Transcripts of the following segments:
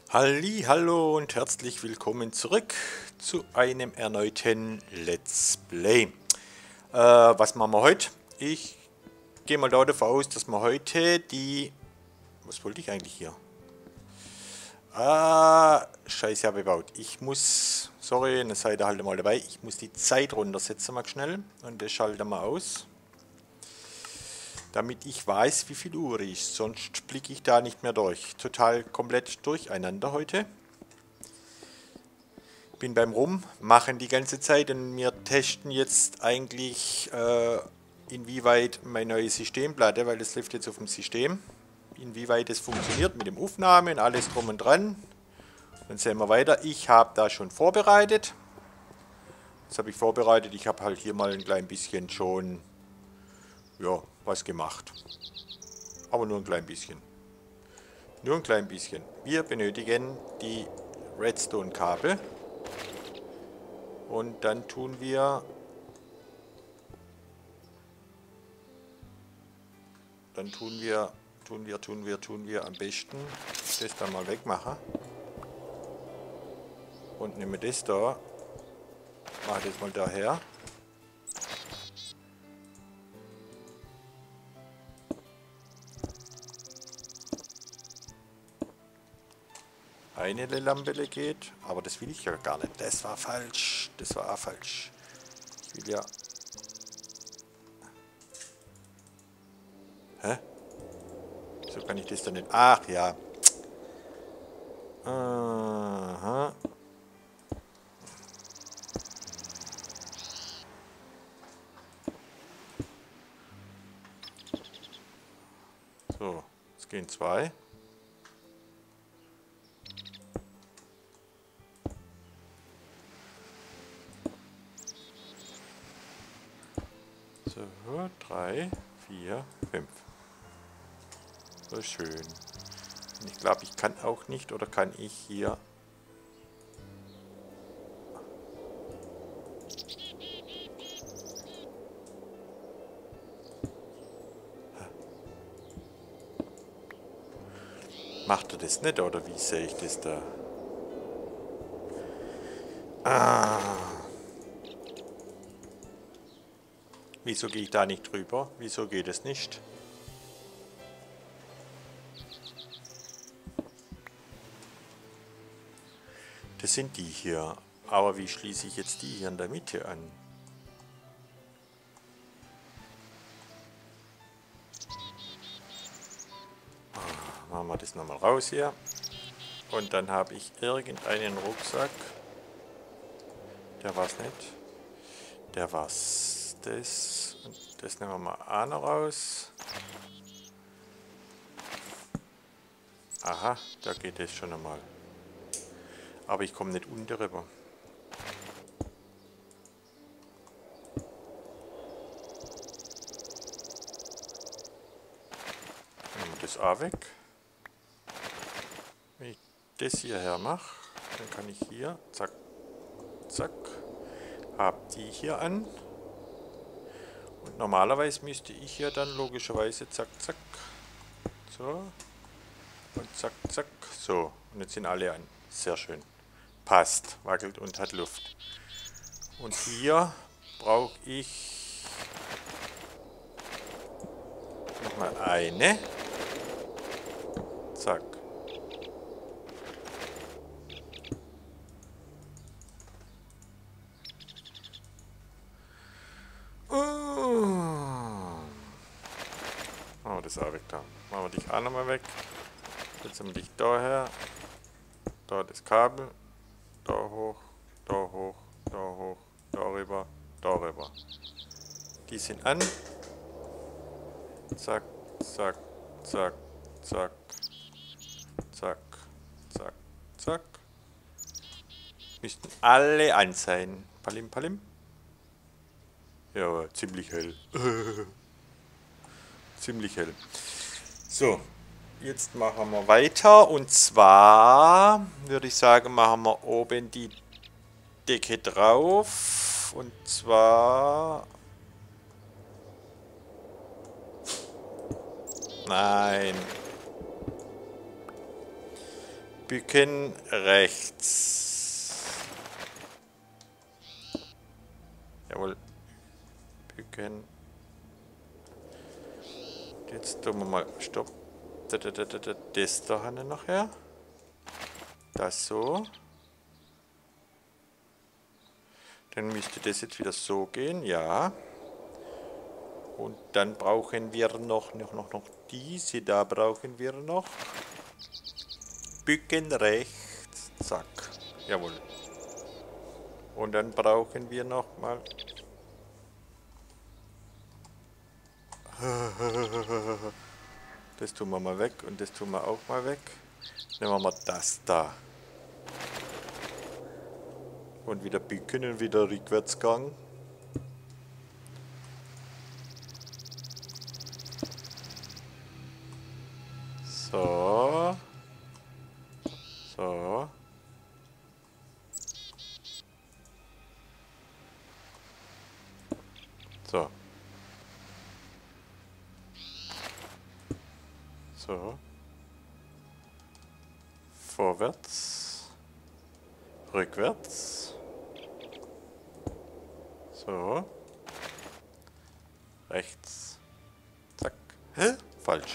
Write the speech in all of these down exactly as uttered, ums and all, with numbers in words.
Halli, hallo und herzlich willkommen zurück zu einem erneuten Let's Play. Äh, was machen wir heute? Ich gehe mal davon aus, dass wir heute die... Was wollte ich eigentlich hier? Ah, scheiße, habe ich gebaut. Ich muss... Sorry, eine Seite halte mal dabei. Ich muss die Zeit runtersetzen mal schnell. Und das schalte mal aus. Damit ich weiß, wie viel Uhr ist. Sonst blicke ich da nicht mehr durch. Total komplett durcheinander heute. Bin beim Rummachen die ganze Zeit und wir testen jetzt eigentlich, äh, inwieweit meine neue Systemplatte, weil das läuft jetzt auf dem System, inwieweit es funktioniert mit dem Aufnahmen, alles drum und dran. Dann sehen wir weiter. Ich habe da schon vorbereitet. Das habe ich vorbereitet. Ich habe halt hier mal ein klein bisschen schon, ja, was gemacht. Aber nur ein klein bisschen. Nur ein klein bisschen. Wir benötigen die Redstone-Kabel. Und dann tun wir, dann tun wir, tun wir, tun wir, tun wir am besten das dann mal wegmachen. Und nehme das da, mache das mal daher. Eine Lampe geht, aber das will ich ja gar nicht. Das war falsch, das war auch falsch. Ich will ja... Hä? So kann ich das dann nicht... Ach ja. Aha. So, es gehen zwei. So, drei, vier, fünf. So schön. Und ich glaube, ich kann auch nicht, oder kann ich hier... Macht er das nicht, oder wie sehe ich das da? Ah. Wieso gehe ich da nicht drüber? Wieso geht es nicht? Das sind die hier. Aber wie schließe ich jetzt die hier in der Mitte an? Machen wir das nochmal raus hier. Und dann habe ich irgendeinen Rucksack. Der war es nicht. Der war es. Das. Und das nehmen wir mal auch noch raus. Aha, da geht es schon einmal. Aber ich komme nicht unten rüber. Nehmen wir das auch weg. Wenn ich das hierher mache, dann kann ich hier, zack, zack, habe die hier an. Und normalerweise müsste ich hier dann logischerweise, zack, zack, so, und zack, zack, so. Und jetzt sind alle an. Sehr schön. Passt, wackelt und hat Luft. Und hier brauche ich nochmal eine. Zack. Oh, das ist auch weg da. Machen wir dich auch nochmal weg. Jetzt haben wir dich daher. Da das Kabel. Da hoch, da hoch, da hoch, darüber, darüber. Die sind an. Zack, zack, zack, zack, zack, zack, zack. Müssten alle an sein. Palim, palim. Ja, ziemlich hell. Ziemlich hell. So, jetzt machen wir weiter. Und zwar würde ich sagen, machen wir oben die Decke drauf. Und zwar... Nein. Bücken rechts. Jawohl. Bücken. Jetzt tun wir mal Stopp. Das da haben wir nachher. Das so. Dann müsste das jetzt wieder so gehen, ja. Und dann brauchen wir noch, noch, noch, noch diese, da brauchen wir noch. Bücken rechts, zack, jawohl. Und dann brauchen wir noch mal. Das tun wir mal weg und das tun wir auch mal weg. Nehmen wir mal das da. Und wieder bücken und wieder Rückwärtsgang. So. So. So. So. Vorwärts. Rückwärts. So. Rechts. Zack. Hä? Falsch.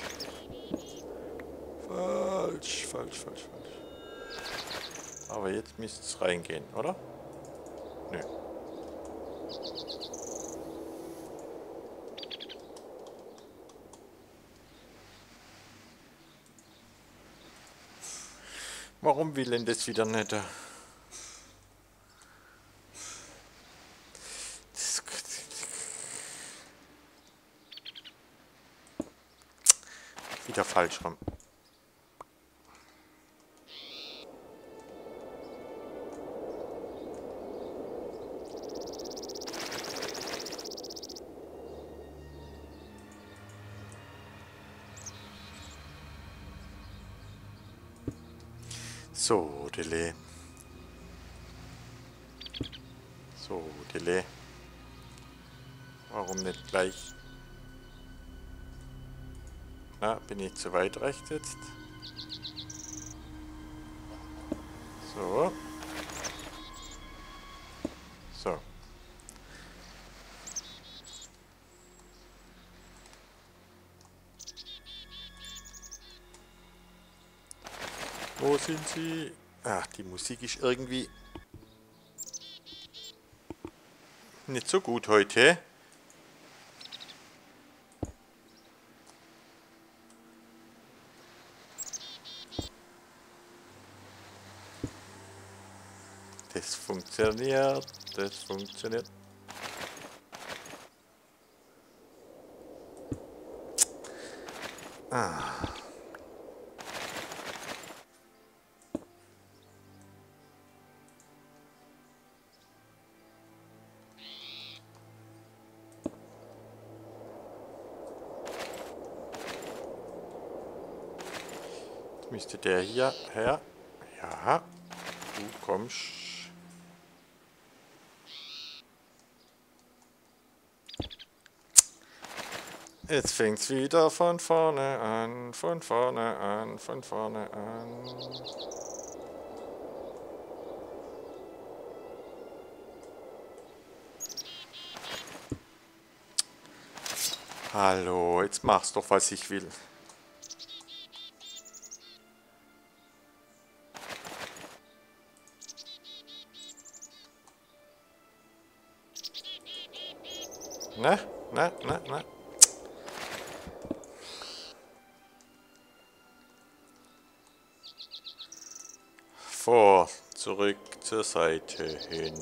Falsch, falsch, falsch, falsch. Aber jetzt müsste es reingehen, oder? Nö. Warum will denn das wieder nicht? Das wieder falsch rum. So, Delay. So, Delay. Warum nicht gleich? Na, bin ich zu weit rechts jetzt? So. So. Wo sind sie? Ach, die Musik ist irgendwie nicht so gut heute. Das funktioniert, das funktioniert. Ah. Müsste der hier her? Ja, du kommst. Jetzt fängt es wieder von vorne an, von vorne an, von vorne an. Hallo, jetzt mach's doch, was ich will. Na, na, na, na. Vor, zurück, zur Seite hin.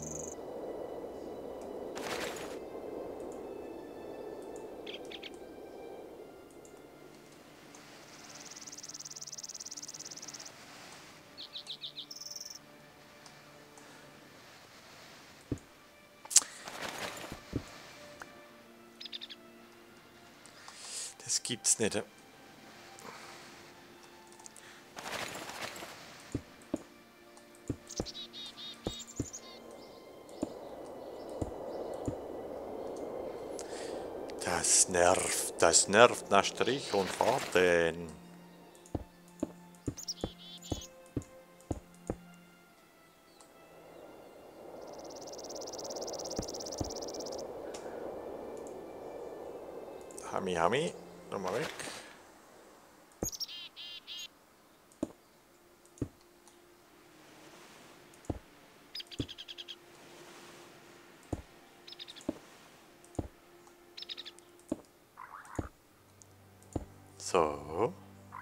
Das gibt's nicht. Das nervt, das nervt nach Strich und Faden. Hami, Hami. Nochmal weg. So.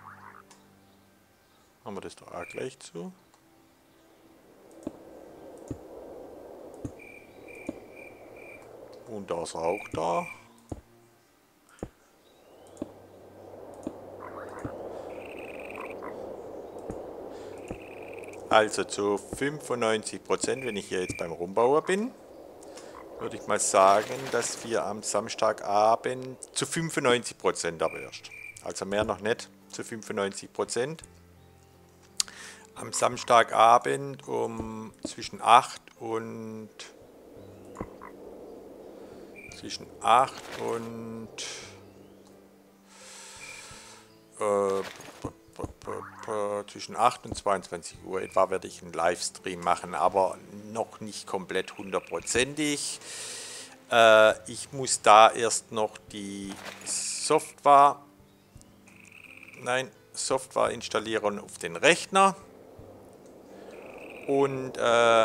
Haben wir das doch auch gleich zu. Und da ist er auch da. Also zu fünfundneunzig Prozent, wenn ich hier jetzt beim Rumbauer bin, würde ich mal sagen, dass wir am Samstagabend zu fünfundneunzig Prozent aber erst. Also mehr noch nicht, zu fünfundneunzig Prozent. Am Samstagabend um zwischen acht und zwischen acht und äh, zwischen acht und zweiundzwanzig Uhr etwa werde ich einen Livestream machen, aber noch nicht komplett hundertprozentig. Äh, ich muss da erst noch die Software, nein, Software installieren auf den Rechner und äh,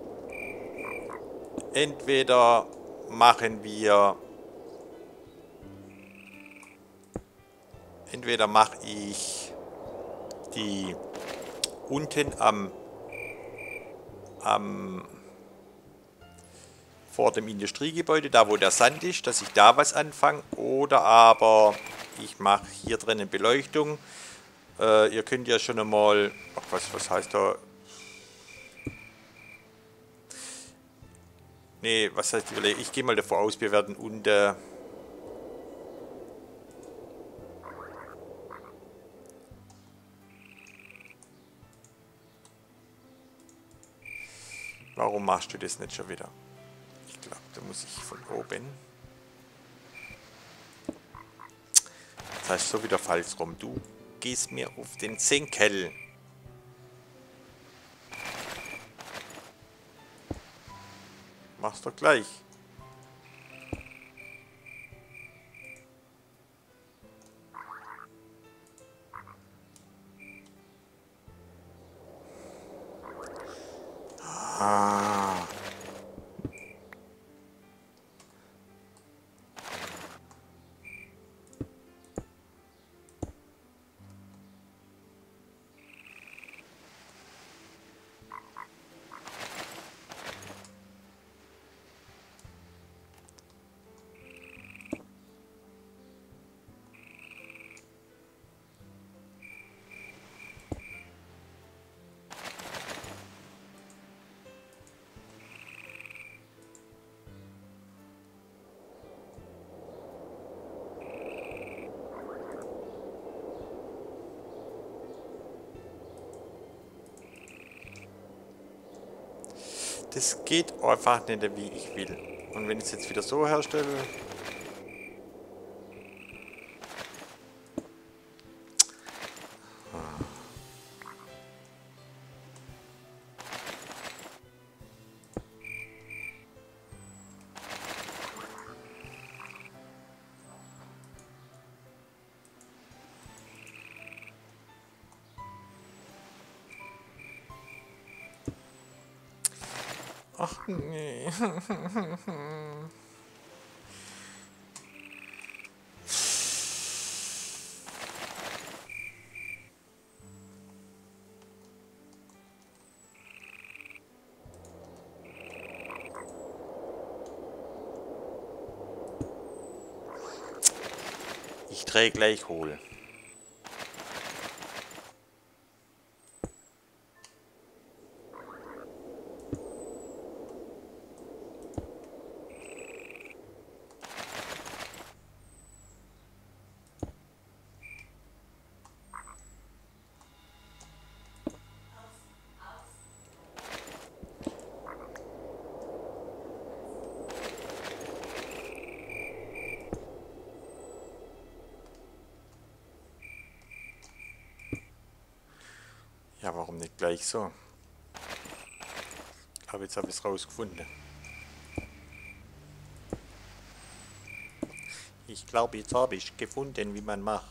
entweder machen wir, entweder mache ich die unten am, am vor dem Industriegebäude, da wo der Sand ist, dass ich da was anfange, oder aber ich mache hier drin eine Beleuchtung. Äh, ihr könnt ja schon einmal, ach, was, was heißt da? Nee, was heißt, ich gehe mal davon aus, wir werden unter Warum machst du das nicht schon wieder? Ich glaube, da muss ich von oben. Das heißt so wieder falsch rum. Du gehst mir auf den Senkel. Mach's doch gleich. Ah. Das geht einfach nicht, wie ich will. Und wenn ich es jetzt wieder so herstelle... Ach nee. Ich drehe gleich hohl. Ja, warum nicht gleich so? Aber jetzt habe ich es rausgefunden. Ich glaube, jetzt habe ich gefunden, wie man macht.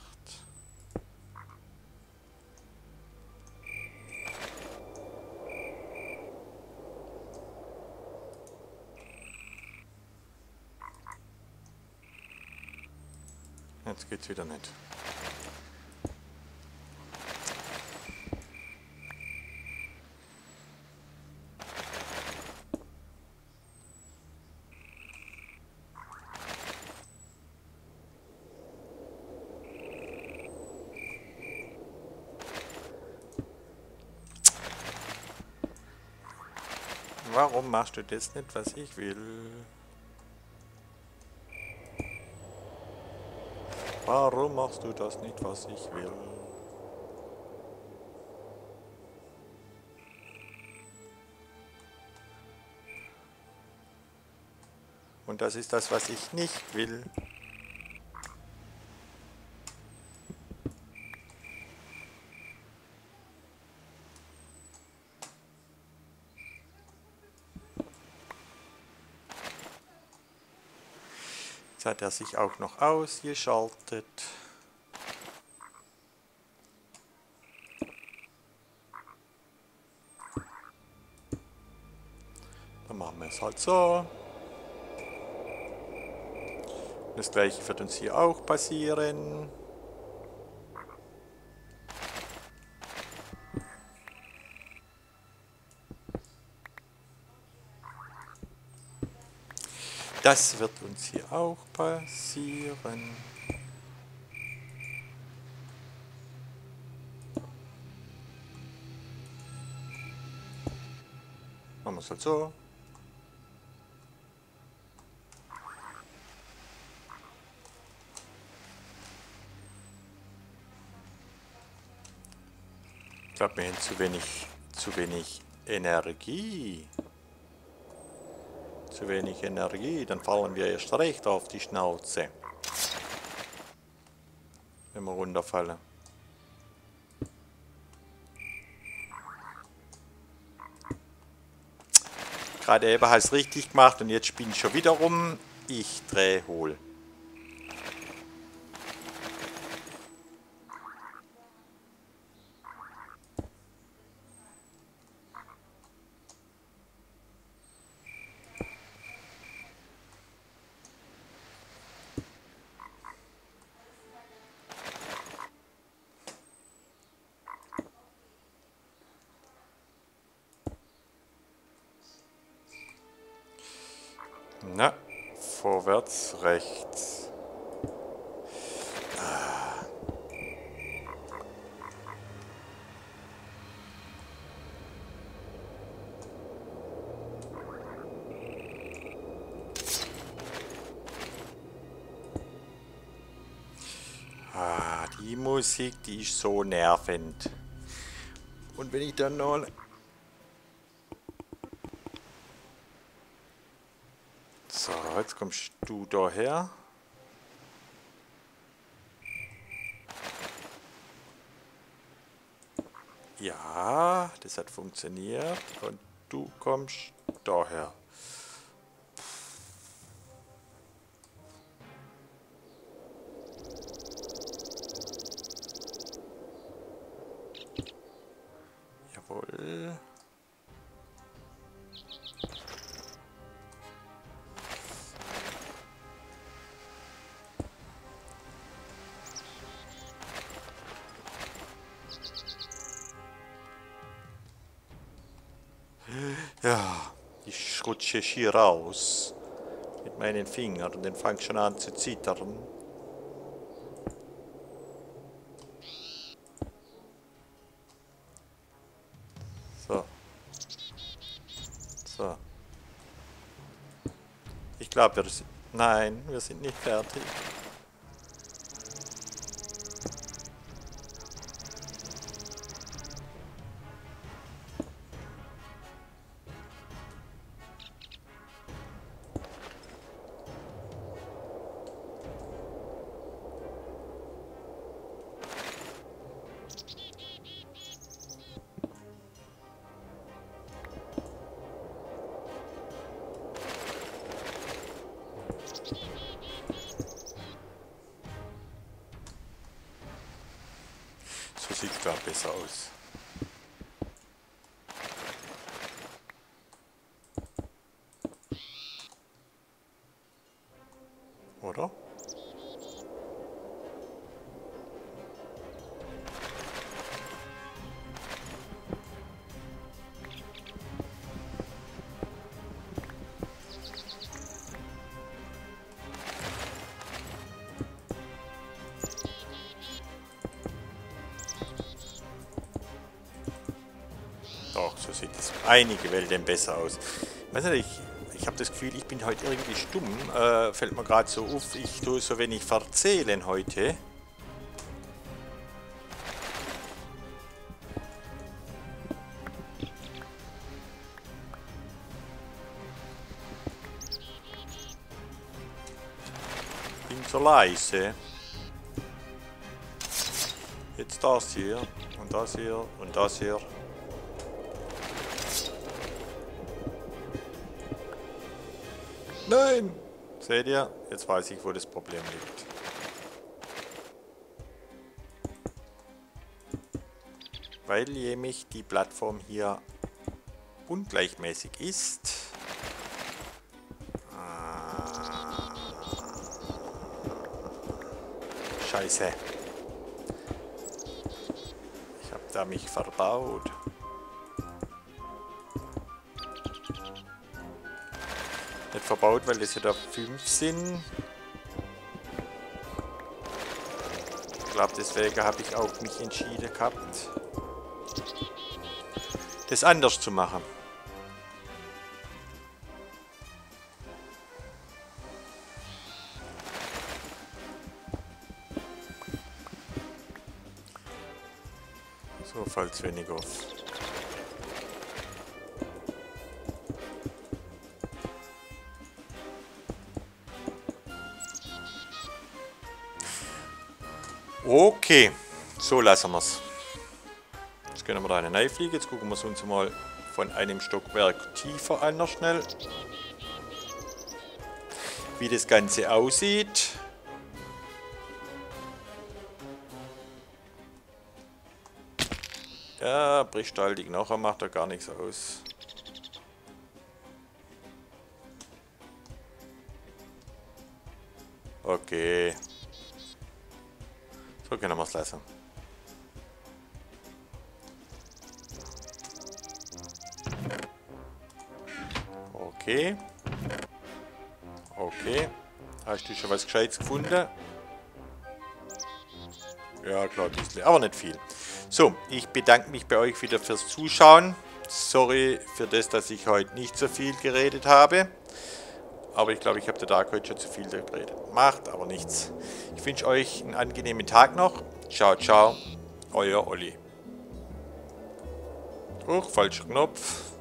Jetzt geht's wieder nicht. Warum machst du das nicht, was ich will? Warum machst du das nicht, was ich will? Und das ist das, was ich nicht will. Jetzt hat er sich auch noch ausgeschaltet. Dann machen wir es halt so. Das gleiche wird uns hier auch passieren. Das wird uns hier auch passieren. Machen wir es halt so. Ich glaube, wir haben zu wenig, zu wenig Energie. Zu wenig Energie, dann fallen wir erst recht auf die Schnauze. Wenn wir runterfallen. Gerade eben hast du es richtig gemacht und jetzt spinne ich schon wieder rum. Ich drehe hohl. Na, vorwärts, rechts. Ah. Ah, die Musik, die ist so nervend. Und wenn ich dann noch... So, jetzt kommst du daher. Ja, das hat funktioniert. Und du kommst daher. Jawohl. Ja, ich rutsche hier raus mit meinen Fingern und dann fange ich schon an zu zittern. So. So. Ich glaube, wir sind... Nein, wir sind nicht fertig. klar besser aus. Oder? Doch, so sieht es einige Welten besser aus. Weiß nicht, ich, ich habe das Gefühl, ich bin heute irgendwie stumm. Äh, fällt mir gerade so auf, ich tue so wenig verzählen heute. Bin so leise. Jetzt das hier und das hier und das hier. Nein! Seht ihr? Jetzt weiß ich, wo das Problem liegt. Weil nämlich die Plattform hier ungleichmäßig ist. Ah. Scheiße. Ich habe da mich verbaut. Nicht verbaut, weil das ja da fünf sind. Ich glaube, deswegen habe ich auch mich entschieden gehabt, das anders zu machen. So fällt es wenig auf. Okay, so lassen wir es. Jetzt können wir da eine reinfliegen. Jetzt gucken wir es uns mal von einem Stockwerk tiefer an noch schnell, wie das Ganze aussieht. Ja, brichstaltig nachher macht er gar nichts aus. Okay. So können wir es lassen. Okay. Okay. Hast du schon was Gescheites gefunden? Ja, klar, ein bisschen, aber nicht viel. So, ich bedanke mich bei euch wieder fürs Zuschauen. Sorry für das, dass ich heute nicht so viel geredet habe. Aber ich glaube, ich habe der Tag heute schon zu viel geredet. Macht aber nichts. Ich wünsche euch einen angenehmen Tag noch. Ciao, ciao. Euer Olli. Huch, falscher Knopf.